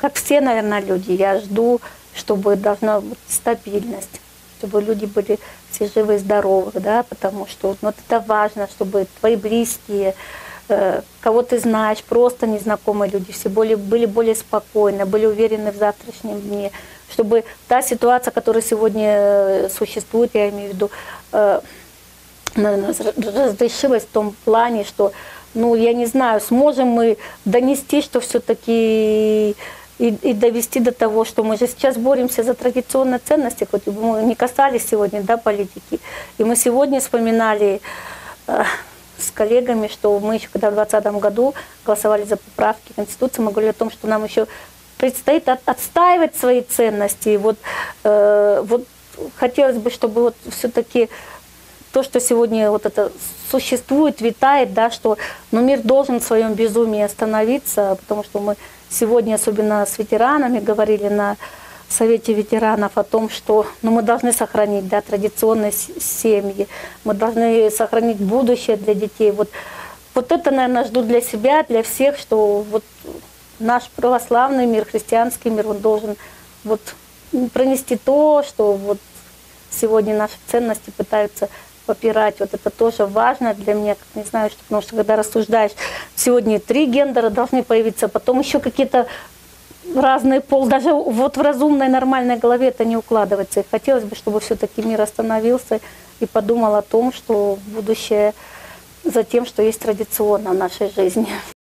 как все, наверное, люди, я жду, чтобы должна быть стабильность, чтобы люди были все живы и здоровы, да, потому что вот это важно, чтобы твои близкие, кого ты знаешь, просто незнакомые люди, все были более спокойны, были уверены в завтрашнем дне, чтобы та ситуация, которая сегодня существует, я имею в виду, разрешилась в том плане, что, ну, я не знаю, сможем мы донести, что все-таки и довести до того, что мы же сейчас боремся за традиционные ценности, хоть мы не касались сегодня, да, политики. И мы сегодня вспоминали с коллегами, что мы еще когда в 2020 году голосовали за поправки к Конституции, мы говорили о том, что нам еще предстоит отстаивать свои ценности. И вот хотелось бы, чтобы вот все-таки то, что сегодня вот это существует, витает, да, что мир должен в своем безумии остановиться, потому что мы сегодня, особенно с ветеранами, говорили на Совете ветеранов о том, что мы должны сохранить, да, традиционные семьи, мы должны сохранить будущее для детей. Вот это, наверное, жду для себя, для всех, что вот наш православный мир, христианский мир, он должен вот пронести то, что вот сегодня наши ценности пытаются попирать. Вот это тоже важно для меня, как не знаю, что, потому что когда рассуждаешь, сегодня 3 гендера должны появиться, потом еще какие-то разный пол, даже вот в разумной, нормальной голове это не укладывается. И хотелось бы, чтобы все-таки мир остановился и подумал о том, что будущее за тем, что есть традиционно в нашей жизни.